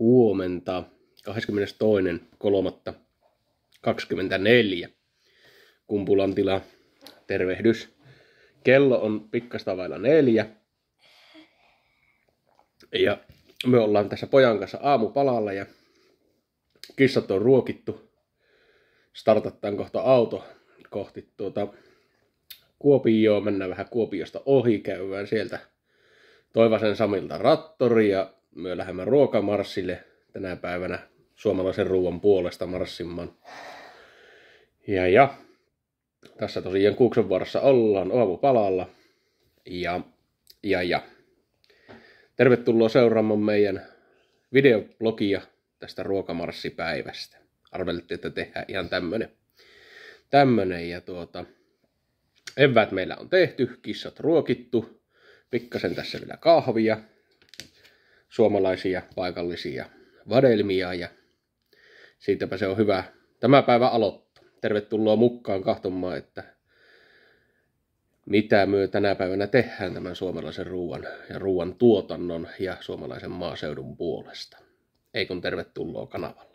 huomenta 22.3.24. Kumpulantila, tervehdys. Kello on pikkasta vailla 4. Ja me ollaan tässä pojan kanssa aamupalalla ja kissat on ruokittu. Startataan kohta auto kohti Kuopioon. Mennään vähän Kuopiosta ohi, käydään sieltä Toivasen Samilta rattori ja me lähdemme ruokamarssille tänä päivänä suomalaisen ruoan puolesta marssimaan. Ja tässä tosiaan Kuuksenvaarassa ollaan aamupalalla ja tervetuloa seuraamaan meidän videoblogia tästä ruokamarssipäivästä. Arveltiin, että tehdään ihan tämmönen ja eväät meillä on tehty, kissat ruokittu, pikkasen tässä vielä kahvia, suomalaisia paikallisia vadelmia ja siitäpä se on hyvä tämä päivä aloittaa. Tervetuloa mukaan katsomaan, että mitä me tänä päivänä tehdään tämän suomalaisen ruoan ja ruoan tuotannon ja suomalaisen maaseudun puolesta. Ei kun tervetuloa kanavalle.